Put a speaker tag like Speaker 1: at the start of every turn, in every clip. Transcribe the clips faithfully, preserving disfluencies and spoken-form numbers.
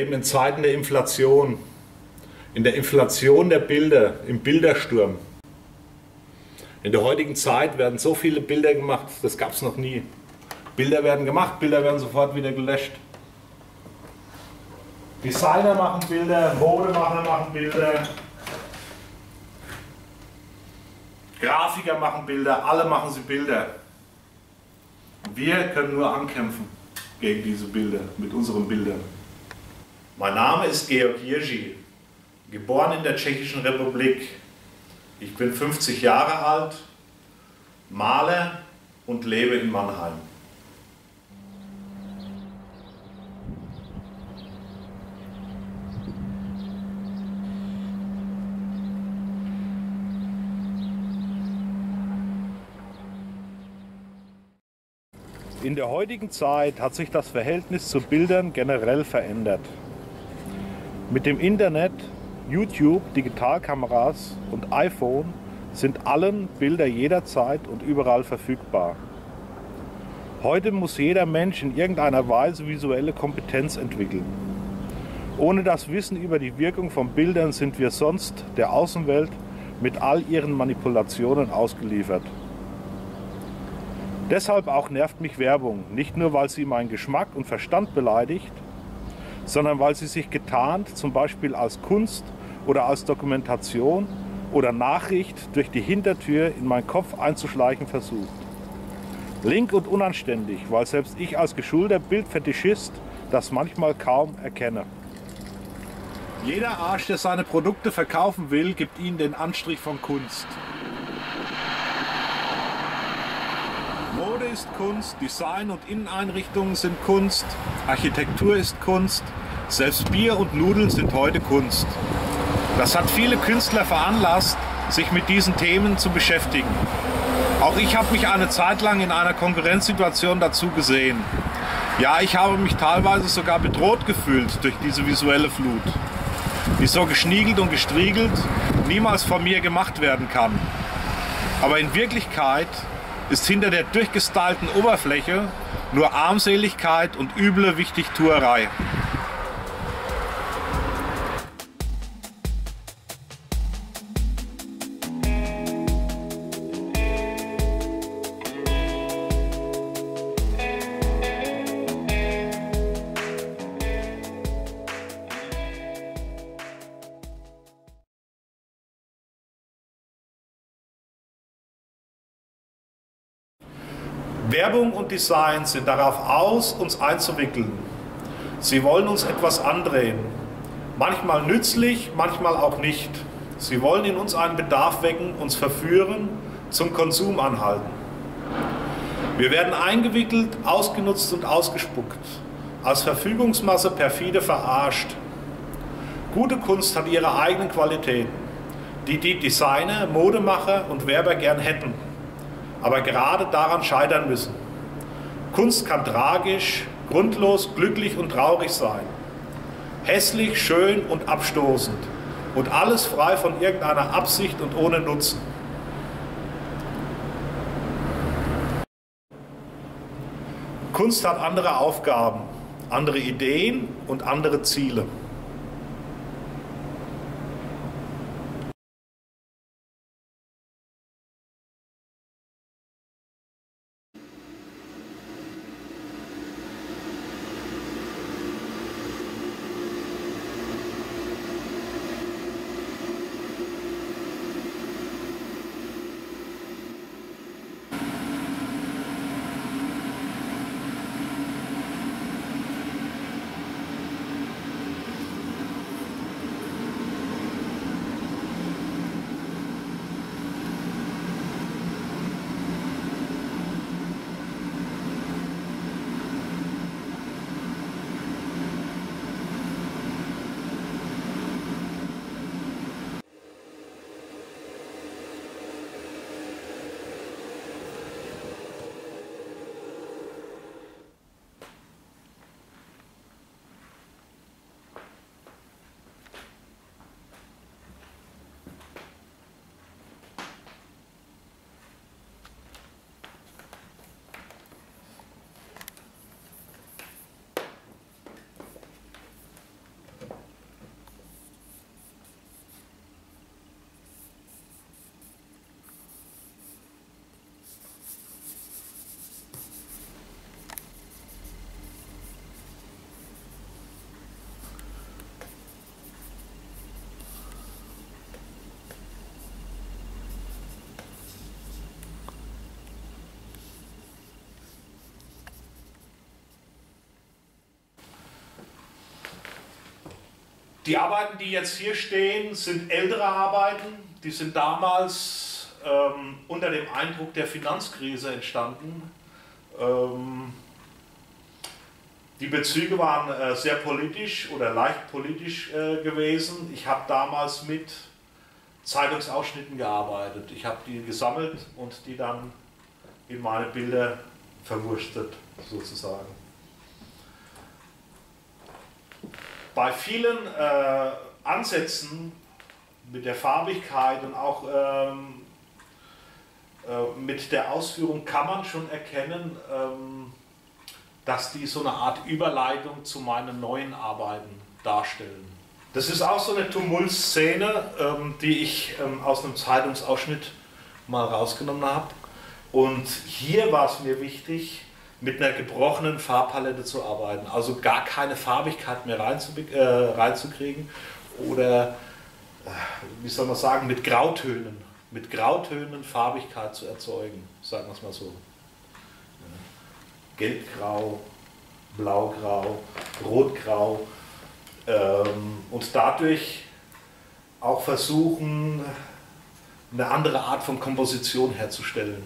Speaker 1: leben in Zeiten der Inflation, in der Inflation der Bilder, im Bildersturm. In der heutigen Zeit werden so viele Bilder gemacht, das gab es noch nie. Bilder werden gemacht, Bilder werden sofort wieder gelöscht. Designer machen Bilder, Modemacher machen Bilder, Grafiker machen Bilder, alle machen sie Bilder. Wir können nur ankämpfen gegen diese Bilder, mit unseren Bildern. Mein Name ist Georg Jirschi, geboren in der Tschechischen Republik. Ich bin fünfzig Jahre alt, Maler und lebe in Mannheim. In der heutigen Zeit hat sich das Verhältnis zu Bildern generell verändert. Mit dem Internet, YouTube, Digitalkameras und iPhone sind allen Bilder jederzeit und überall verfügbar. Heute muss jeder Mensch in irgendeiner Weise visuelle Kompetenz entwickeln. Ohne das Wissen über die Wirkung von Bildern sind wir sonst der Außenwelt mit all ihren Manipulationen ausgeliefert. Deshalb auch nervt mich Werbung, nicht nur weil sie meinen Geschmack und Verstand beleidigt, sondern weil sie sich getarnt, zum Beispiel als Kunst oder als Dokumentation oder Nachricht durch die Hintertür in meinen Kopf einzuschleichen versucht. Link und unanständig, weil selbst ich als geschulter Bildfetischist das manchmal kaum erkenne. Jeder Arsch, der seine Produkte verkaufen will, gibt ihnen den Anstrich von Kunst. Mode ist Kunst, Design und Inneneinrichtungen sind Kunst, Architektur ist Kunst, selbst Bier und Nudeln sind heute Kunst. Das hat viele Künstler veranlasst, sich mit diesen Themen zu beschäftigen. Auch ich habe mich eine Zeit lang in einer Konkurrenzsituation dazu gesehen. Ja, ich habe mich teilweise sogar bedroht gefühlt durch diese visuelle Flut, die so geschniegelt und gestriegelt niemals von mir gemacht werden kann. Aber in Wirklichkeit ist hinter der durchgestylten Oberfläche nur Armseligkeit und üble Wichtigtuerei. Werbung und Design sind darauf aus, uns einzuwickeln. Sie wollen uns etwas andrehen. Manchmal nützlich, manchmal auch nicht. Sie wollen in uns einen Bedarf wecken, uns verführen, zum Konsum anhalten. Wir werden eingewickelt, ausgenutzt und ausgespuckt, als Verfügungsmasse perfide verarscht. Gute Kunst hat ihre eigenen Qualitäten, die die Designer, Modemacher und Werber gern hätten, aber gerade daran scheitern müssen. Kunst kann tragisch, grundlos, glücklich und traurig sein, hässlich, schön und abstoßend und alles frei von irgendeiner Absicht und ohne Nutzen. Kunst hat andere Aufgaben, andere Ideen und andere Ziele. Die Arbeiten, die jetzt hier stehen, sind ältere Arbeiten. Die sind damals ähm, unter dem Eindruck der Finanzkrise entstanden. Ähm, die Bezüge waren äh, sehr politisch oder leicht politisch äh, gewesen. Ich habe damals mit Zeitungsausschnitten gearbeitet. Ich habe die gesammelt und die dann in meine Bilder verwurstet, sozusagen. Bei vielen äh, Ansätzen mit der Farbigkeit und auch ähm, äh, mit der Ausführung kann man schon erkennen, ähm, dass die so eine Art Überleitung zu meinen neuen Arbeiten darstellen. Das ist auch so eine Tumultszene, ähm, die ich ähm, aus einem Zeitungsausschnitt mal rausgenommen habe. Und hier war es mir wichtig, mit einer gebrochenen Farbpalette zu arbeiten, also gar keine Farbigkeit mehr reinzukriegen äh, reinzukriegen oder, äh, wie soll man sagen, mit Grautönen, mit Grautönen Farbigkeit zu erzeugen, sagen wir es mal so. Ja. Gelbgrau, Blaugrau, Rotgrau ähm, und dadurch auch versuchen, eine andere Art von Komposition herzustellen.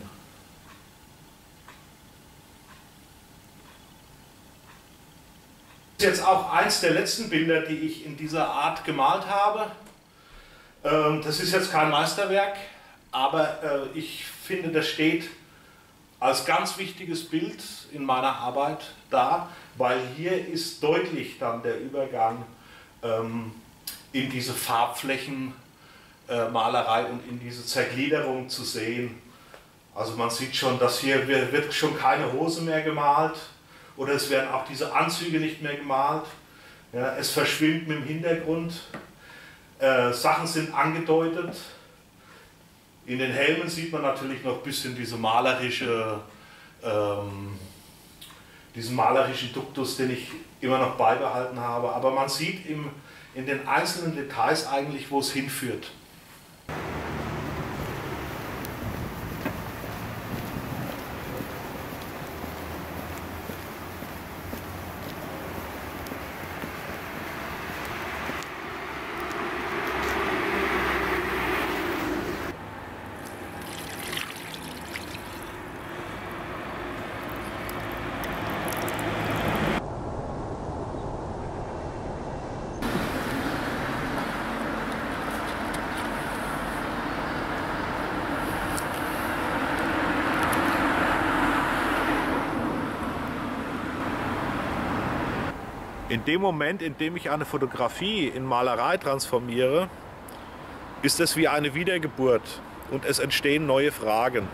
Speaker 1: Das ist jetzt auch eins der letzten Bilder, die ich in dieser Art gemalt habe. Das ist jetzt kein Meisterwerk, aber ich finde, das steht als ganz wichtiges Bild in meiner Arbeit da, weil hier ist deutlich dann der Übergang in diese Farbflächenmalerei und in diese Zergliederung zu sehen. Also man sieht schon, dass hier wird schon keine Hose mehr gemalt. Oder es werden auch diese Anzüge nicht mehr gemalt. Ja, es verschwimmt mit dem Hintergrund. Äh, Sachen sind angedeutet. In den Helmen sieht man natürlich noch ein bisschen diese malerische, ähm, diesen malerischen Duktus, den ich immer noch beibehalten habe. Aber man sieht im, in den einzelnen Details eigentlich, wo es hinführt. In dem Moment, in dem ich eine Fotografie in Malerei transformiere, ist es wie eine Wiedergeburt und es entstehen neue Fragen.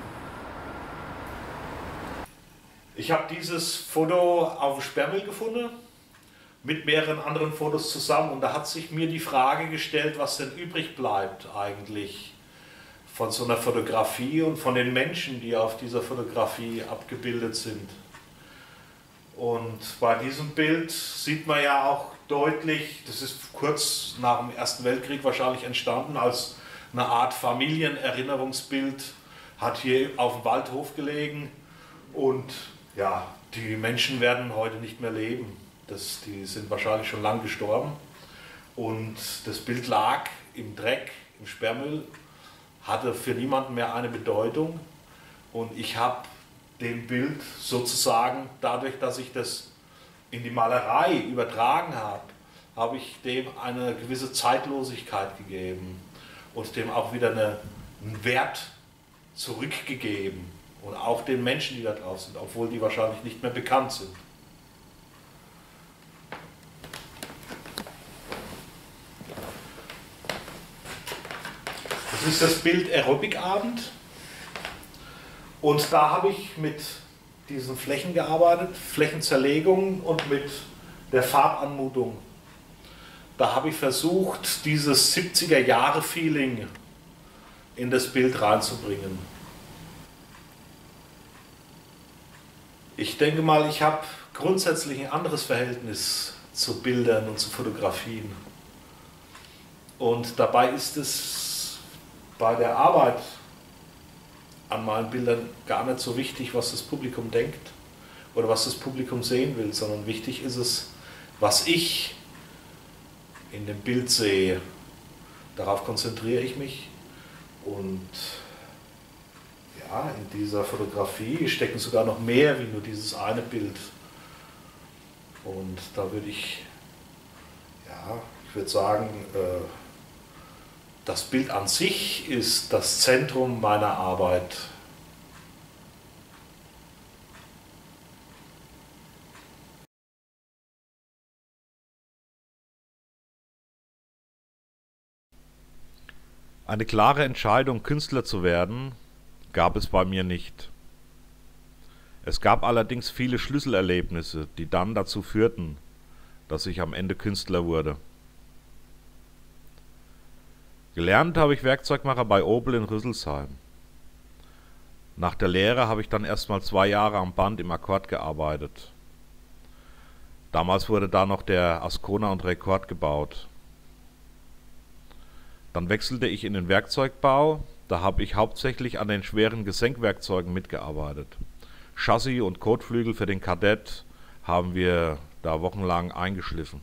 Speaker 1: Ich habe dieses Foto auf dem Sperrmüll gefunden, mit mehreren anderen Fotos zusammen, und da hat sich mir die Frage gestellt, was denn übrig bleibt eigentlich von so einer Fotografie und von den Menschen, die auf dieser Fotografie abgebildet sind. Und bei diesem Bild sieht man ja auch deutlich, das ist kurz nach dem Ersten Weltkrieg wahrscheinlich entstanden, als eine Art Familienerinnerungsbild, hat hier auf dem Waldhof gelegen, und ja, die Menschen werden heute nicht mehr leben. Das, die sind wahrscheinlich schon lang gestorben, und das Bild lag im Dreck, im Sperrmüll, hatte für niemanden mehr eine Bedeutung, und ich habe dem Bild sozusagen, dadurch, dass ich das in die Malerei übertragen habe, habe ich dem eine gewisse Zeitlosigkeit gegeben und dem auch wieder eine, einen Wert zurückgegeben, und auch den Menschen, die da drauf sind, obwohl die wahrscheinlich nicht mehr bekannt sind. Das ist das Bild Aerobikabend. Und da habe ich mit diesen Flächen gearbeitet, Flächenzerlegung und mit der Farbanmutung. Da habe ich versucht, dieses siebziger Jahre Feeling in das Bild reinzubringen. Ich denke mal, ich habe grundsätzlich ein anderes Verhältnis zu Bildern und zu Fotografien. Und dabei ist es bei der Arbeit an meinen Bildern gar nicht so wichtig, was das Publikum denkt oder was das Publikum sehen will, sondern wichtig ist es, was ich in dem Bild sehe. Darauf konzentriere ich mich und ja, in dieser Fotografie stecken sogar noch mehr wie nur dieses eine Bild. Und da würde ich, ja, ich würde sagen, äh, das Bild an sich ist das Zentrum meiner Arbeit. Eine klare Entscheidung, Künstler zu werden, gab es bei mir nicht. Es gab allerdings viele Schlüsselerlebnisse, die dann dazu führten, dass ich am Ende Künstler wurde. Gelernt habe ich Werkzeugmacher bei Opel in Rüsselsheim. Nach der Lehre habe ich dann erstmal zwei Jahre am Band im Akkord gearbeitet. Damals wurde da noch der Ascona und Rekord gebaut. Dann wechselte ich in den Werkzeugbau, da habe ich hauptsächlich an den schweren Gesenkwerkzeugen mitgearbeitet. Chassis und Kotflügel für den Kadett haben wir da wochenlang eingeschliffen.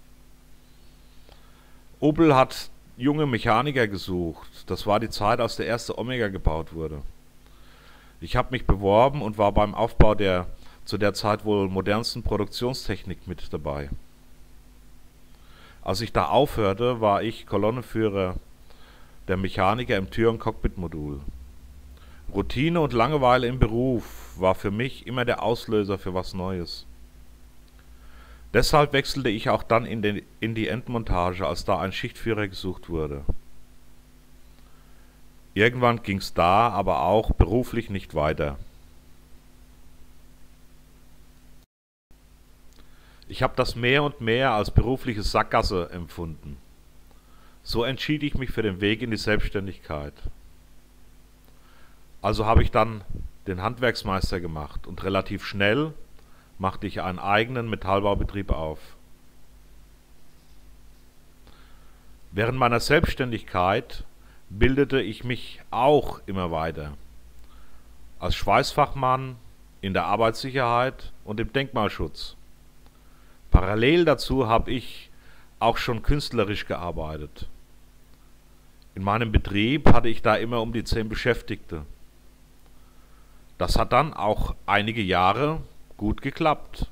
Speaker 1: Opel hat junge Mechaniker gesucht, das war die Zeit, als der erste Omega gebaut wurde. Ich habe mich beworben und war beim Aufbau der zu der Zeit wohl modernsten Produktionstechnik mit dabei. Als ich da aufhörte, war ich Kolonnenführer der Mechaniker im Tür- und Cockpitmodul. Routine und Langeweile im Beruf war für mich immer der Auslöser für was Neues. Deshalb wechselte ich auch dann in, den, in die Endmontage, als da ein Schichtführer gesucht wurde. Irgendwann ging es da aber auch beruflich nicht weiter. Ich habe das mehr und mehr als berufliche Sackgasse empfunden. So entschied ich mich für den Weg in die Selbstständigkeit. Also habe ich dann den Handwerksmeister gemacht und relativ schnell machte ich einen eigenen Metallbaubetrieb auf. Während meiner Selbstständigkeit bildete ich mich auch immer weiter. Als Schweißfachmann, in der Arbeitssicherheit und im Denkmalschutz. Parallel dazu habe ich auch schon künstlerisch gearbeitet. In meinem Betrieb hatte ich da immer um die zehn Beschäftigte. Das hat dann auch einige Jahre gut geklappt.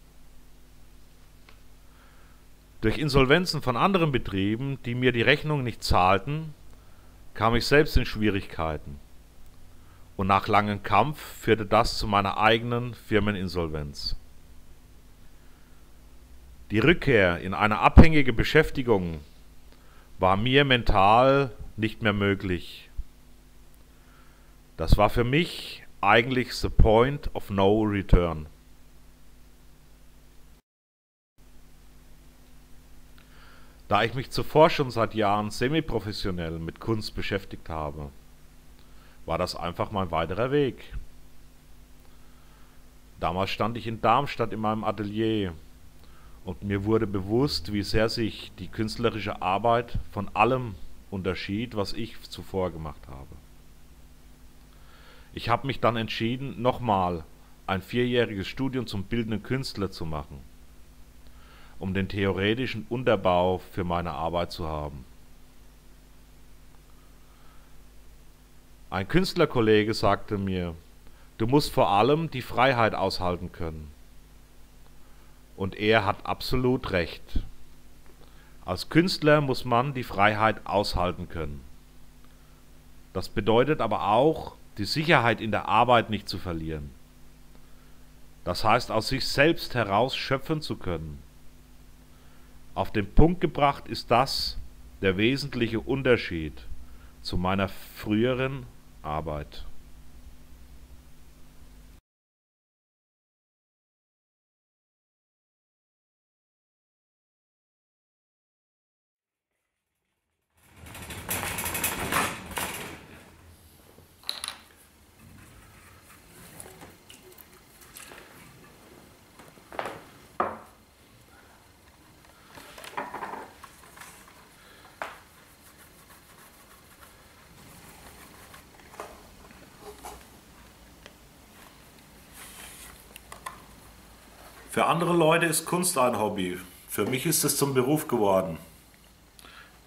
Speaker 1: Durch Insolvenzen von anderen Betrieben, die mir die Rechnung nicht zahlten, kam ich selbst in Schwierigkeiten. Und nach langem Kampf führte das zu meiner eigenen Firmeninsolvenz. Die Rückkehr in eine abhängige Beschäftigung war mir mental nicht mehr möglich. Das war für mich eigentlich the point of no return. Da ich mich zuvor schon seit Jahren semiprofessionell mit Kunst beschäftigt habe, war das einfach mein weiterer Weg. Damals stand ich in Darmstadt in meinem Atelier und mir wurde bewusst, wie sehr sich die künstlerische Arbeit von allem unterschied, was ich zuvor gemacht habe. Ich habe mich dann entschieden, nochmal ein vierjähriges Studium zum bildenden Künstler zu machen, um den theoretischen Unterbau für meine Arbeit zu haben. Ein Künstlerkollege sagte mir, du musst vor allem die Freiheit aushalten können. Und er hat absolut recht. Als Künstler muss man die Freiheit aushalten können. Das bedeutet aber auch, die Sicherheit in der Arbeit nicht zu verlieren. Das heißt, aus sich selbst heraus schöpfen zu können. Auf den Punkt gebracht ist das der wesentliche Unterschied zu meiner früheren Arbeit. Für andere Leute ist Kunst ein Hobby. Für mich ist es zum Beruf geworden.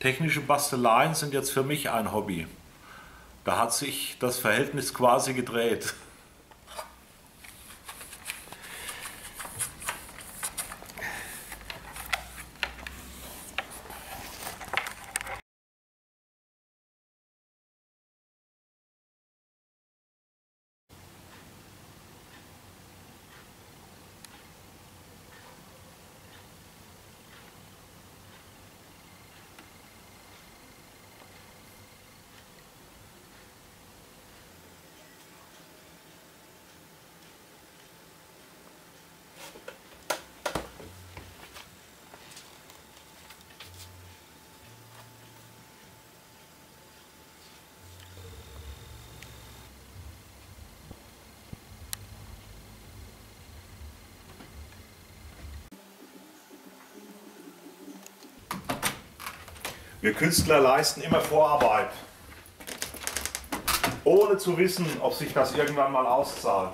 Speaker 1: Technische Basteleien sind jetzt für mich ein Hobby. Da hat sich das Verhältnis quasi gedreht. Wir Künstler leisten immer Vorarbeit, ohne zu wissen, ob sich das irgendwann mal auszahlt.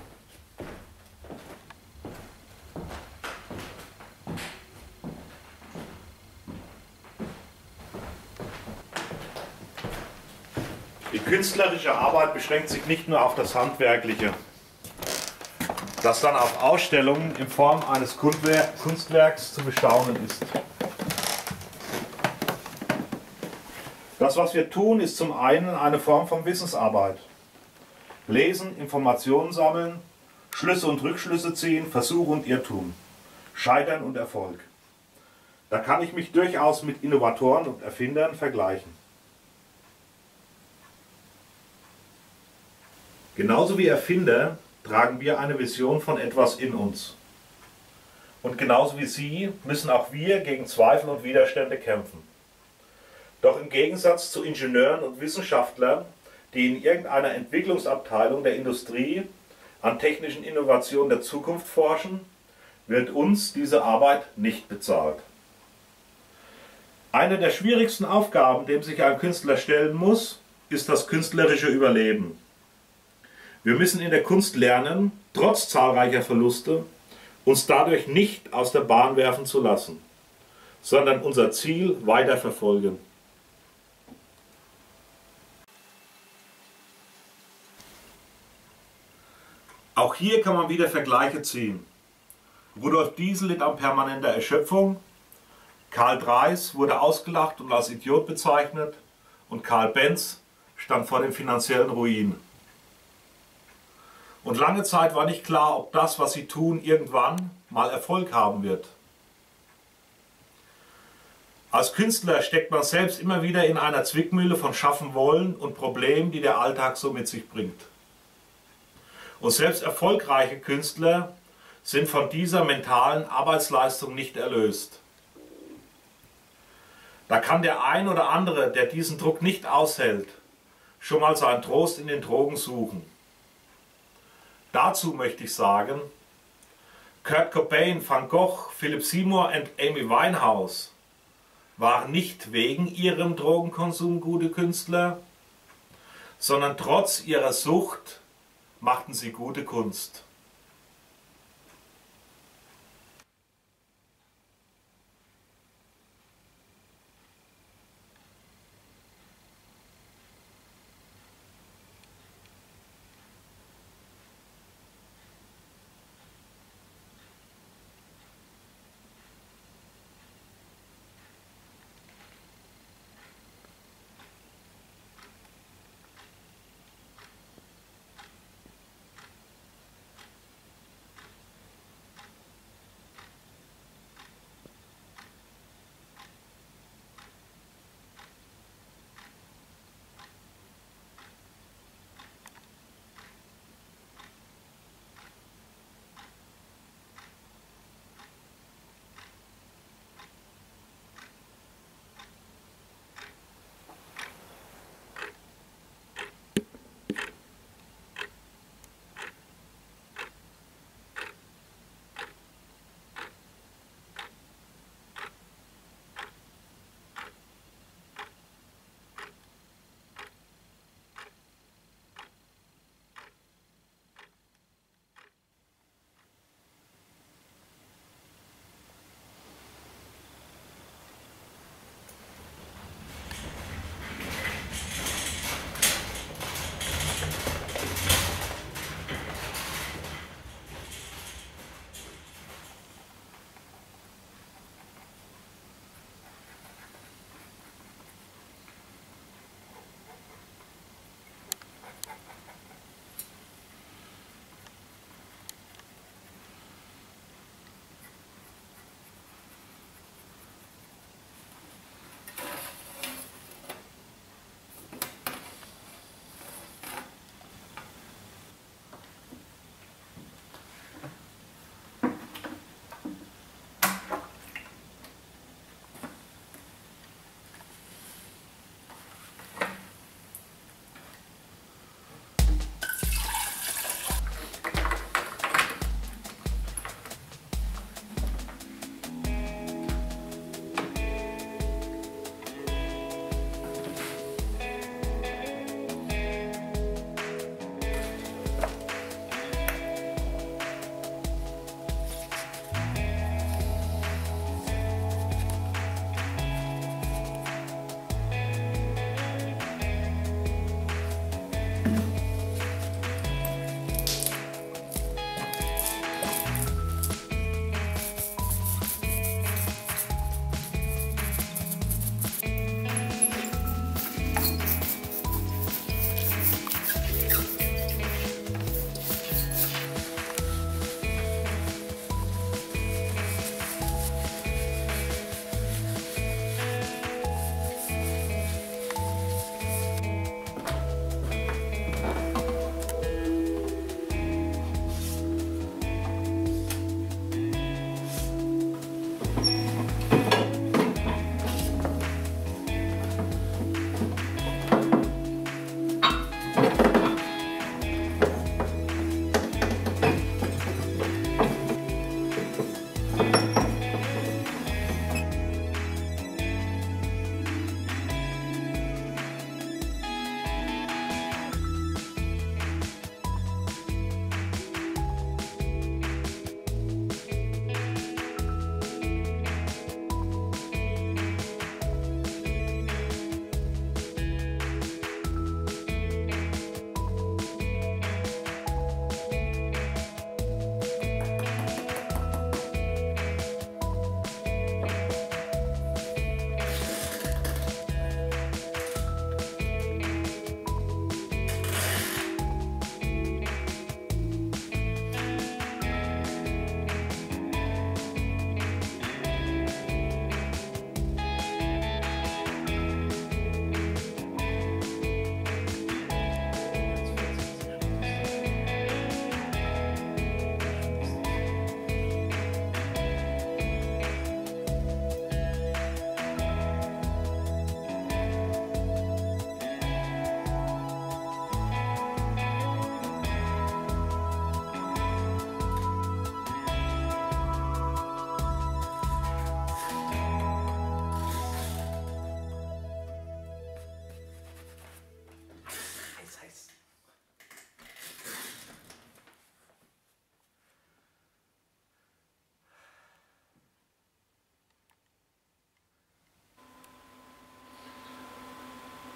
Speaker 1: Die künstlerische Arbeit beschränkt sich nicht nur auf das Handwerkliche, das dann auf Ausstellungen in Form eines Kunstwerks zu bestaunen ist. Das, was wir tun, ist zum einen eine Form von Wissensarbeit. Lesen, Informationen sammeln, Schlüsse und Rückschlüsse ziehen, Versuch und Irrtum, Scheitern und Erfolg. Da kann ich mich durchaus mit Innovatoren und Erfindern vergleichen. Genauso wie Erfinder tragen wir eine Vision von etwas in uns. Und genauso wie Sie müssen auch wir gegen Zweifel und Widerstände kämpfen. Doch im Gegensatz zu Ingenieuren und Wissenschaftlern, die in irgendeiner Entwicklungsabteilung der Industrie an technischen Innovationen der Zukunft forschen, wird uns diese Arbeit nicht bezahlt. Eine der schwierigsten Aufgaben, dem sich ein Künstler stellen muss, ist das künstlerische Überleben. Wir müssen in der Kunst lernen, trotz zahlreicher Verluste, uns dadurch nicht aus der Bahn werfen zu lassen, sondern unser Ziel weiter verfolgen. Auch hier kann man wieder Vergleiche ziehen. Rudolf Diesel litt an permanenter Erschöpfung, Karl Dreis wurde ausgelacht und als Idiot bezeichnet und Karl Benz stand vor dem finanziellen Ruin. Und lange Zeit war nicht klar, ob das, was sie tun, irgendwann mal Erfolg haben wird. Als Künstler steckt man selbst immer wieder in einer Zwickmühle von Schaffen wollen und Problemen, die der Alltag so mit sich bringt. Und selbst erfolgreiche Künstler sind von dieser mentalen Arbeitsleistung nicht erlöst. Da kann der ein oder andere, der diesen Druck nicht aushält, schon mal seinen Trost in den Drogen suchen. Dazu möchte ich sagen, Kurt Cobain, Van Gogh, Philip Seymour und Amy Winehouse waren nicht wegen ihrem Drogenkonsum gute Künstler, sondern trotz ihrer Sucht machten sie gute Kunst.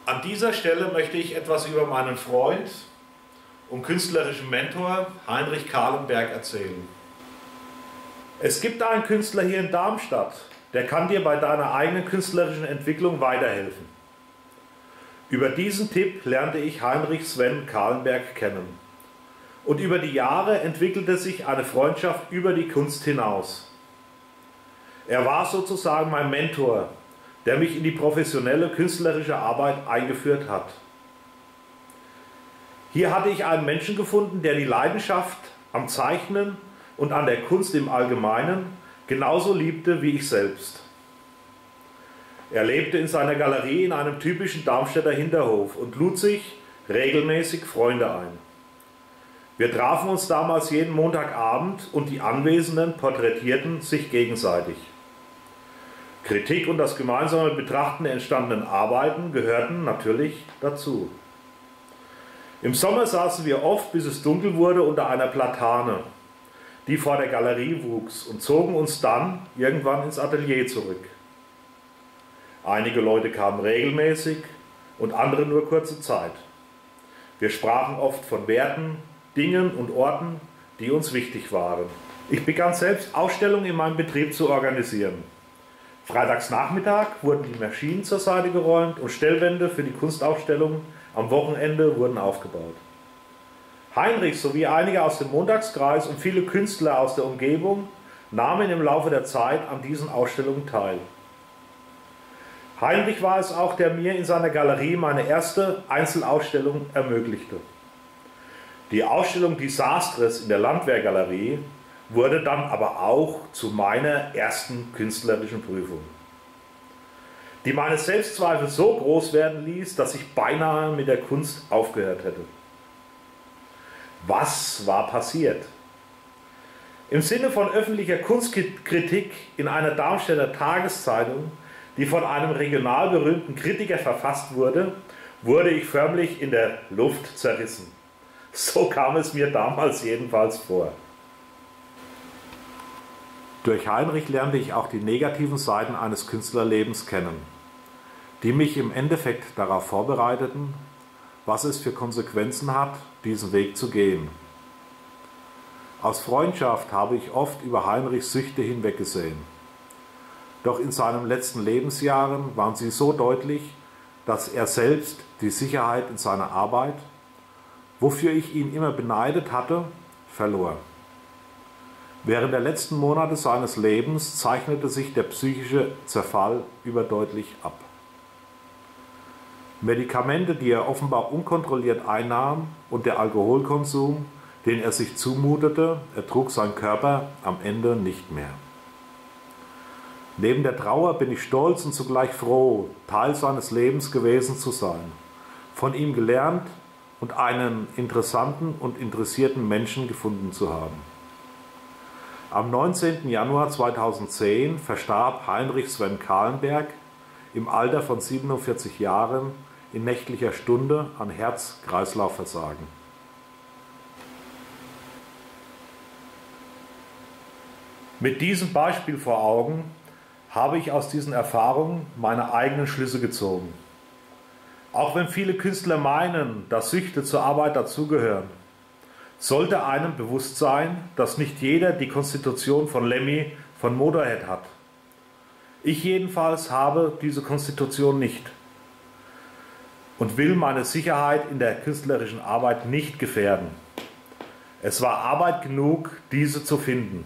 Speaker 1: An dieser Stelle möchte ich etwas über meinen Freund und künstlerischen Mentor Heinrich Kahlenberg erzählen. Es gibt einen Künstler hier in Darmstadt, der kann dir bei deiner eigenen künstlerischen Entwicklung weiterhelfen. Über diesen Tipp lernte ich Heinrich Sven Kahlenberg kennen. Und über die Jahre entwickelte sich eine Freundschaft über die Kunst hinaus. Er war sozusagen mein Mentor, der mich in die professionelle künstlerische Arbeit eingeführt hat. Hier hatte ich einen Menschen gefunden, der die Leidenschaft am Zeichnen und an der Kunst im Allgemeinen genauso liebte wie ich selbst. Er lebte in seiner Galerie in einem typischen Darmstädter Hinterhof und lud sich regelmäßig Freunde ein. Wir trafen uns damals jeden Montagabend und die Anwesenden porträtierten sich gegenseitig. Kritik und das gemeinsame Betrachten der entstandenen Arbeiten gehörten natürlich dazu. Im Sommer saßen wir oft, bis es dunkel wurde, unter einer Platane, die vor der Galerie wuchs, und zogen uns dann irgendwann ins Atelier zurück. Einige Leute kamen regelmäßig und andere nur kurze Zeit. Wir sprachen oft von Werten, Dingen und Orten, die uns wichtig waren. Ich begann selbst Ausstellungen in meinem Betrieb zu organisieren. Freitags Nachmittag wurden die Maschinen zur Seite geräumt und Stellwände für die Kunstausstellung am Wochenende wurden aufgebaut. Heinrich sowie einige aus dem Montagskreis und viele Künstler aus der Umgebung nahmen im Laufe der Zeit an diesen Ausstellungen teil. Heinrich war es auch, der mir in seiner Galerie meine erste Einzelausstellung ermöglichte. Die Ausstellung Disastres in der Landwehrgalerie wurde dann aber auch zu meiner ersten künstlerischen Prüfung, die meine Selbstzweifel so groß werden ließ, dass ich beinahe mit der Kunst aufgehört hätte. Was war passiert? Im Sinne von öffentlicher Kunstkritik in einer Darmstädter Tageszeitung, die von einem regional berühmten Kritiker verfasst wurde, wurde ich förmlich in der Luft zerrissen. So kam es mir damals jedenfalls vor. Durch Heinrich lernte ich auch die negativen Seiten eines Künstlerlebens kennen, die mich im Endeffekt darauf vorbereiteten, was es für Konsequenzen hat, diesen Weg zu gehen. Aus Freundschaft habe ich oft über Heinrichs Süchte hinweggesehen. Doch in seinen letzten Lebensjahren waren sie so deutlich, dass er selbst die Sicherheit in seiner Arbeit, wofür ich ihn immer beneidet hatte, verlor. Während der letzten Monate seines Lebens zeichnete sich der psychische Zerfall überdeutlich ab. Medikamente, die er offenbar unkontrolliert einnahm, und der Alkoholkonsum, den er sich zumutete, ertrug sein Körper am Ende nicht mehr. Neben der Trauer bin ich stolz und zugleich froh, Teil seines Lebens gewesen zu sein, von ihm gelernt und einen interessanten und interessierten Menschen gefunden zu haben. Am neunzehnten Januar zweitausendzehn verstarb Heinrich Sven Kahlenberg im Alter von siebenundvierzig Jahren in nächtlicher Stunde an Herz-Kreislauf-Versagen. Mit diesem Beispiel vor Augen habe ich aus diesen Erfahrungen meine eigenen Schlüsse gezogen. Auch wenn viele Künstler meinen, dass Süchte zur Arbeit dazugehören, sollte einem bewusst sein, dass nicht jeder die Konstitution von Lemmy von Motorhead hat. Ich jedenfalls habe diese Konstitution nicht und will meine Sicherheit in der künstlerischen Arbeit nicht gefährden. Es war Arbeit genug, diese zu finden.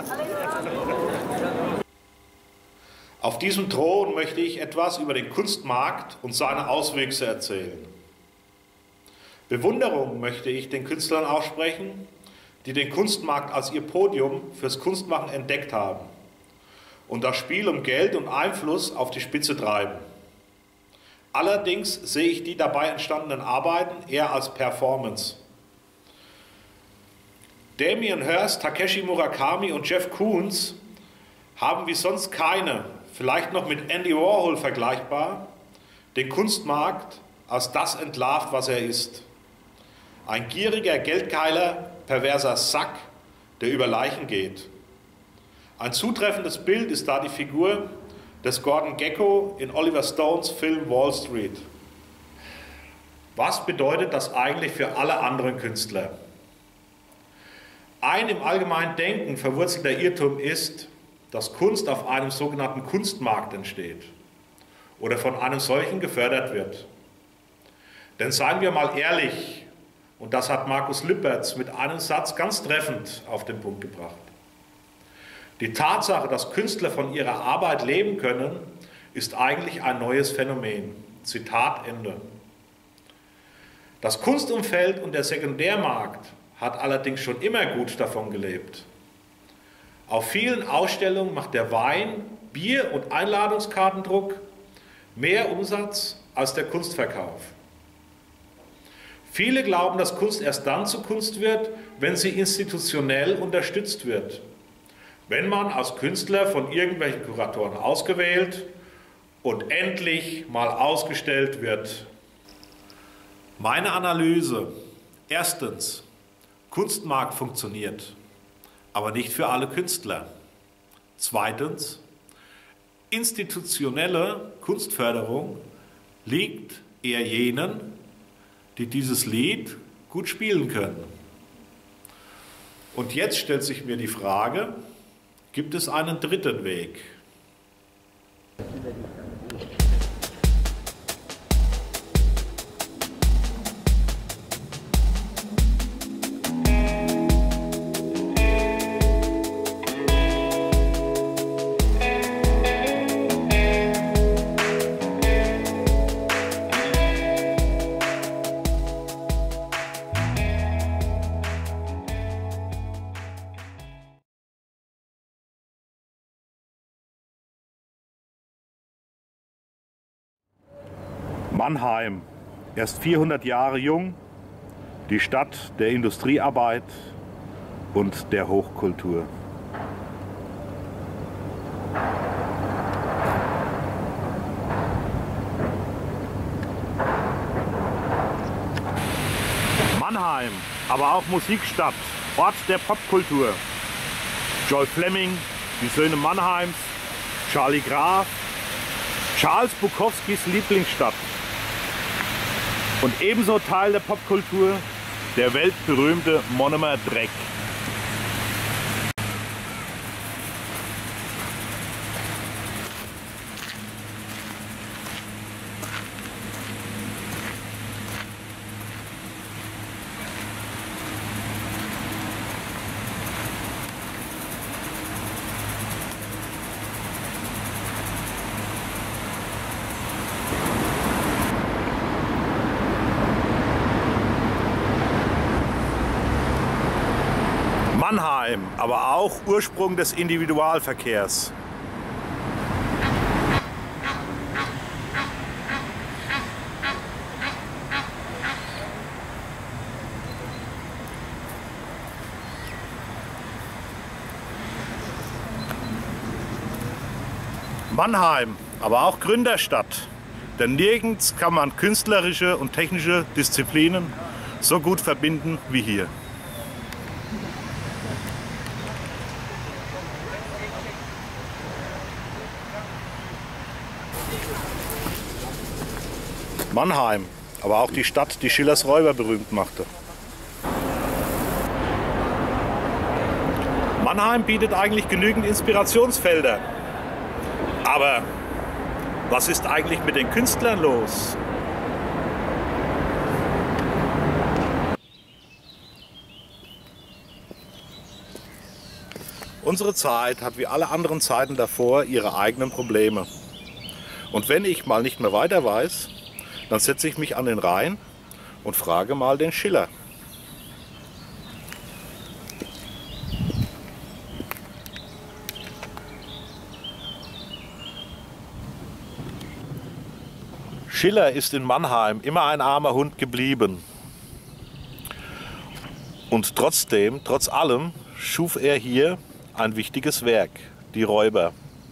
Speaker 1: Auf diesem Thron möchte ich etwas über den Kunstmarkt und seine Auswüchse erzählen. Bewunderung möchte ich den Künstlern aussprechen, die den Kunstmarkt als ihr Podium fürs Kunstmachen entdeckt haben und das Spiel um Geld und Einfluss auf die Spitze treiben. Allerdings sehe ich die dabei entstandenen Arbeiten eher als Performance. Damien Hirst, Takeshi Murakami und Jeff Koons haben wie sonst keine, vielleicht noch mit Andy Warhol vergleichbar, den Kunstmarkt als das entlarvt, was er ist. Ein gieriger, geldgeiler, perverser Sack, der über Leichen geht. Ein zutreffendes Bild ist da die Figur des Gordon Gekko in Oliver Stones Film Wall Street. Was bedeutet das eigentlich für alle anderen Künstler? Ein im allgemeinen Denken verwurzelter Irrtum ist, dass Kunst auf einem sogenannten Kunstmarkt entsteht oder von einem solchen gefördert wird. Denn seien wir mal ehrlich, und das hat Markus Lippertz mit einem Satz ganz treffend auf den Punkt gebracht. Die Tatsache, dass Künstler von ihrer Arbeit leben können, ist eigentlich ein neues Phänomen. Zitat Ende. Das Kunstumfeld und der Sekundärmarkt hat allerdings schon immer gut davon gelebt. Auf vielen Ausstellungen macht der Wein-, Bier- und Einladungskartendruck mehr Umsatz als der Kunstverkauf. Viele glauben, dass Kunst erst dann zu Kunst wird, wenn sie institutionell unterstützt wird. Wenn man als Künstler von irgendwelchen Kuratoren ausgewählt und endlich mal ausgestellt wird. Meine Analyse. Erstens, Kunstmarkt funktioniert, aber nicht für alle Künstler. Zweitens, institutionelle Kunstförderung liegt eher jenen, die dieses Lied gut spielen können. Und jetzt stellt sich mir die Frage, gibt es einen dritten Weg? Mannheim, erst vierhundert Jahre jung, die Stadt der Industriearbeit und der Hochkultur. Mannheim, aber auch Musikstadt, Ort der Popkultur. Joel Fleming, die Söhne Mannheims, Charlie Graf, Charles Bukowskis Lieblingsstadt. Und ebenso Teil der Popkultur der weltberühmte Monomer Dreck. Mannheim, aber auch Ursprung des Individualverkehrs. Mannheim, aber auch Gründerstadt, denn nirgends kann man künstlerische und technische Disziplinen so gut verbinden wie hier. Mannheim, aber auch die Stadt, die Schillers Räuber berühmt machte. Mannheim bietet eigentlich genügend Inspirationsfelder. Aber was ist eigentlich mit den Künstlern los? Unsere Zeit hat wie alle anderen Zeiten davor ihre eigenen Probleme. Und wenn ich mal nicht mehr weiter weiß, dann setze ich mich an den Rhein und frage mal den Schiller. Schiller ist in Mannheim immer ein armer Hund geblieben. Und trotzdem, trotz allem, schuf er hier ein wichtiges Werk, die Räuber.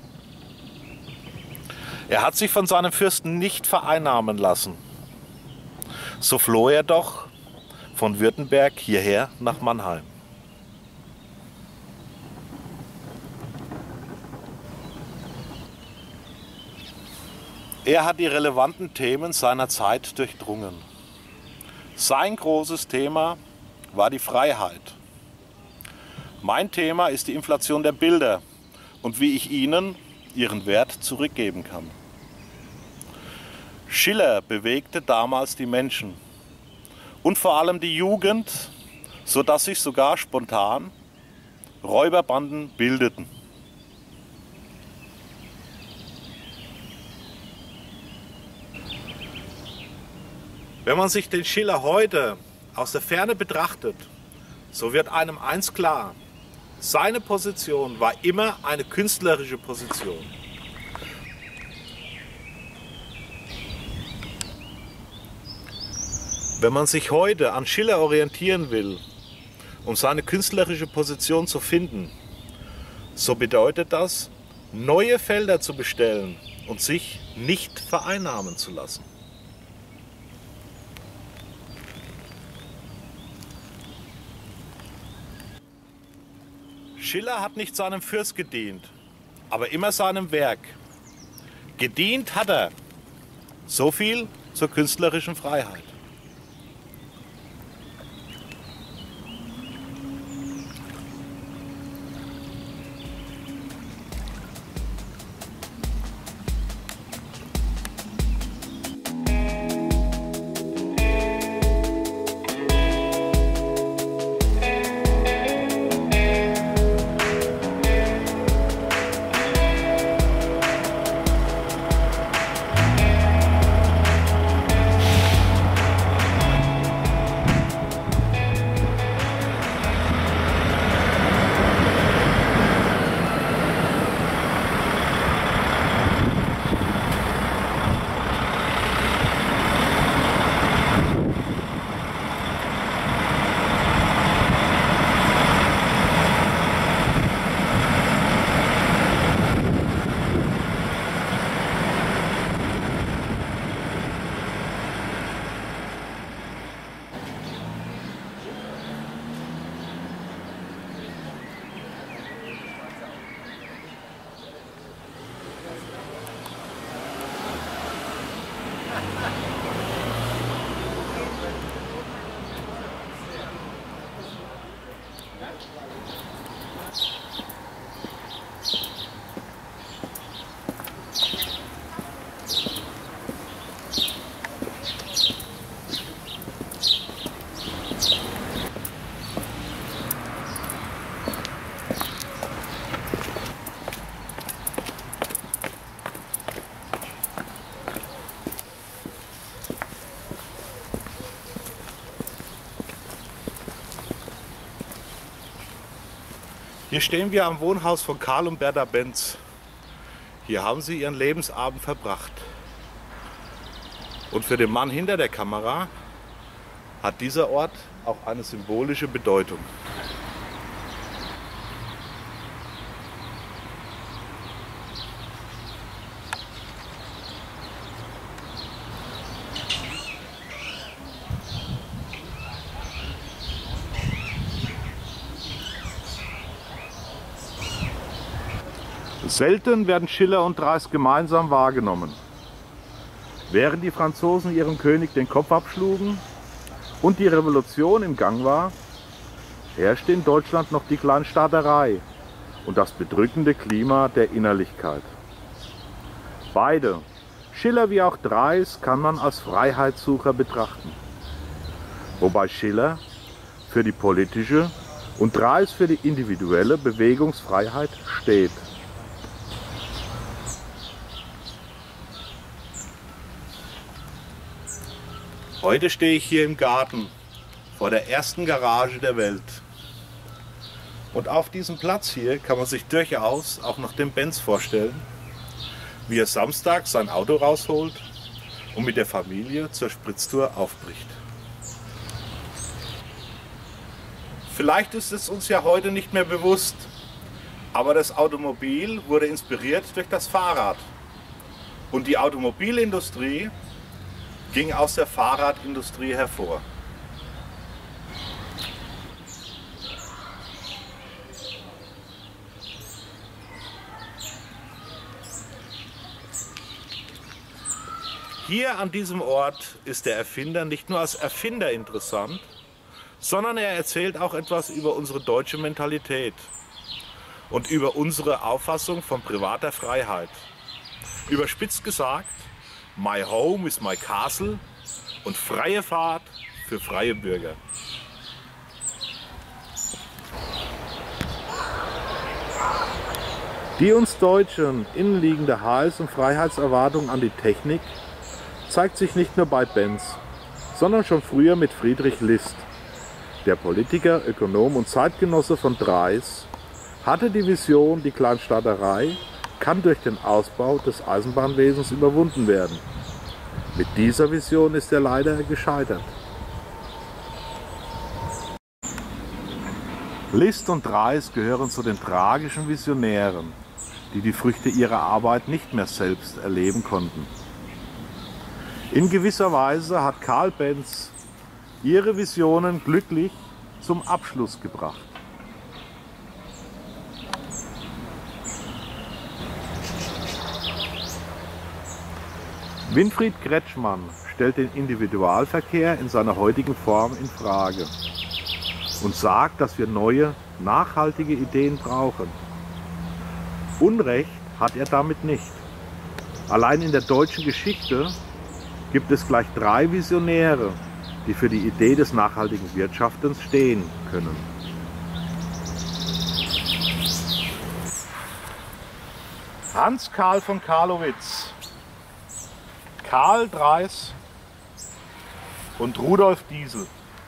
Speaker 1: Er hat sich von seinem Fürsten nicht vereinnahmen lassen. So floh er doch von Württemberg hierher nach Mannheim. Er hat die relevanten Themen seiner Zeit durchdrungen. Sein großes Thema war die Freiheit. Mein Thema ist die Inflation der Bilder und wie ich ihnen ihren Wert zurückgeben kann. Schiller bewegte damals die Menschen und vor allem die Jugend, sodass sich sogar spontan Räuberbanden bildeten. Wenn man sich den Schiller heute aus der Ferne betrachtet, so wird einem eins klar: Seine Position war immer eine künstlerische Position. Wenn man sich heute an Schiller orientieren will, um seine künstlerische Position zu finden, so bedeutet das, neue Felder zu bestellen und sich nicht vereinnahmen zu lassen. Schiller hat nicht seinem Fürst gedient, aber immer seinem Werk. Gedient hat er. So viel zur künstlerischen Freiheit. Hier stehen wir am Wohnhaus von Karl und Berta Benz. Hier haben sie ihren Lebensabend verbracht. Und für den Mann hinter der Kamera hat dieser Ort auch eine symbolische Bedeutung. Selten werden Schiller und Dreis gemeinsam wahrgenommen. Während die Franzosen ihrem König den Kopf abschlugen und die Revolution im Gang war, herrschte in Deutschland noch die Kleinstaaterei und das bedrückende Klima der Innerlichkeit. Beide, Schiller wie auch Dreis, kann man als Freiheitssucher betrachten, wobei Schiller für die politische
Speaker 2: und Drais für die individuelle Bewegungsfreiheit steht.
Speaker 1: Heute stehe ich hier im Garten vor der ersten Garage der Welt. Und auf diesem Platz hier kann man sich durchaus auch noch den Benz vorstellen, wie er samstags sein Auto rausholt und mit der Familie zur Spritztour aufbricht. Vielleicht ist es uns ja heute nicht mehr bewusst, aber das Automobil wurde inspiriert durch das Fahrrad. Und die Automobilindustrie ging aus der Fahrradindustrie hervor. Hier an diesem Ort ist der Erfinder nicht nur als Erfinder interessant, sondern er erzählt auch etwas über unsere deutsche Mentalität und über unsere Auffassung von privater Freiheit. Überspitzt gesagt, my home is my castle und freie Fahrt für freie Bürger.
Speaker 2: Die uns Deutschen innenliegende Heils- und Freiheitserwartung an die Technik zeigt sich nicht nur bei Benz, sondern schon früher mit Friedrich List. Der Politiker, Ökonom und Zeitgenosse von Drais hatte die Vision, die Kleinstaaterei kann durch den Ausbau des Eisenbahnwesens überwunden werden. Mit dieser Vision ist er leider gescheitert. List und Drais gehören zu den tragischen Visionären, die die Früchte ihrer Arbeit nicht mehr selbst erleben konnten. In gewisser Weise hat Carl Benz ihre Visionen glücklich zum Abschluss gebracht. Winfried Kretschmann stellt den Individualverkehr in seiner heutigen Form in Frage und sagt, dass wir neue, nachhaltige Ideen brauchen. Unrecht hat er damit nicht. Allein in der deutschen Geschichte gibt es gleich drei Visionäre, die für die Idee des nachhaltigen Wirtschaftens stehen können.
Speaker 1: Hans Karl von Carlowitz, Karl Drais und Rudolf Diesel.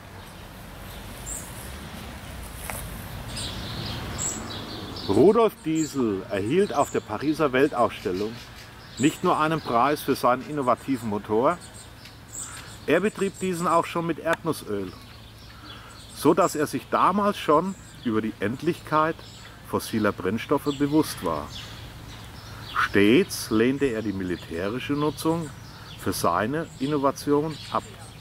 Speaker 2: Rudolf Diesel erhielt auf der Pariser Weltausstellung nicht nur einen Preis für seinen innovativen Motor, er betrieb diesen auch schon mit Erdnussöl, so dass er sich damals schon über die Endlichkeit fossiler Brennstoffe bewusst war. Stets lehnte er die militärische Nutzung für seine Innovation ab.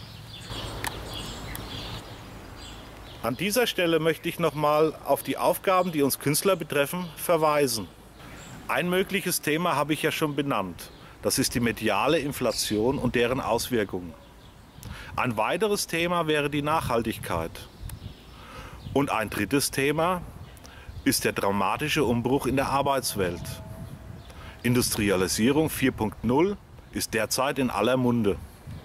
Speaker 1: An dieser Stelle möchte ich nochmal auf die Aufgaben, die uns Künstler betreffen, verweisen. Ein mögliches Thema habe ich ja schon benannt. Das ist die mediale Inflation und deren Auswirkungen. Ein weiteres Thema wäre die Nachhaltigkeit. Und ein drittes Thema ist der dramatische Umbruch in der Arbeitswelt. Industrialisierung vier Punkt null ist derzeit in aller Munde.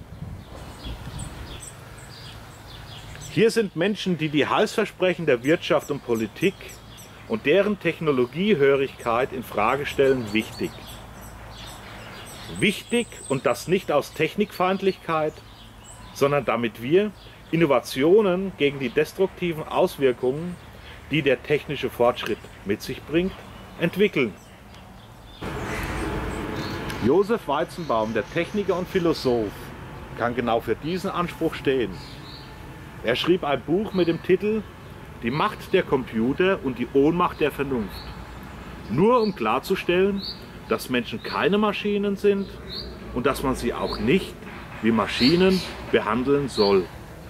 Speaker 2: Hier sind Menschen, die die Heilsversprechen der Wirtschaft und Politik und deren Technologiehörigkeit in Frage stellen, wichtig. Wichtig, und das nicht aus Technikfeindlichkeit, sondern damit wir Innovationen gegen die destruktiven Auswirkungen, die der technische Fortschritt mit sich bringt, entwickeln. Josef Weizenbaum, der Techniker und Philosoph, kann genau für diesen Anspruch stehen. Er schrieb ein Buch mit dem Titel Die Macht der Computer und die Ohnmacht der Vernunft. Nur um klarzustellen, dass Menschen keine Maschinen sind und dass man sie auch nicht wie Maschinen behandeln soll.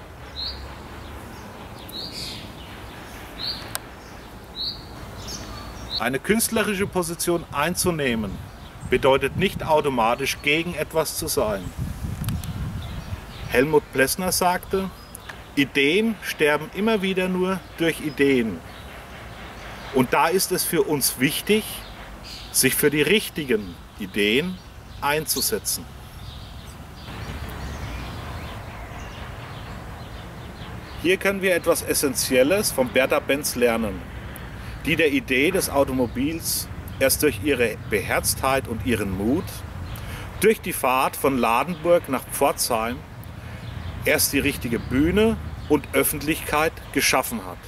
Speaker 1: Eine künstlerische Position einzunehmen, bedeutet nicht automatisch gegen etwas zu sein. Helmut Plessner sagte, Ideen sterben immer wieder nur durch Ideen. Und da ist es für uns wichtig, sich für die richtigen Ideen einzusetzen.
Speaker 2: Hier können wir etwas Essentielles von Bertha Benz lernen, die der Idee des Automobils erst durch ihre Beherztheit und ihren Mut, durch die Fahrt von Ladenburg nach Pforzheim erst die richtige Bühne und Öffentlichkeit geschaffen hat.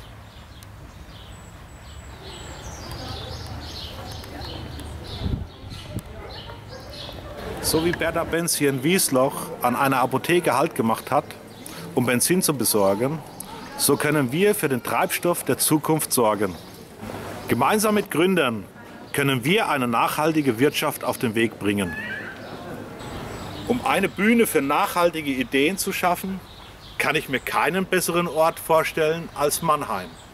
Speaker 2: So wie Bertha Benz hier in Wiesloch an einer Apotheke Halt gemacht hat, um Benzin zu besorgen, so können wir für den Treibstoff der Zukunft sorgen. Gemeinsam mit Gründern können wir eine nachhaltige Wirtschaft auf den Weg bringen. Um eine Bühne für nachhaltige Ideen zu schaffen, kann ich mir keinen besseren Ort vorstellen als Mannheim.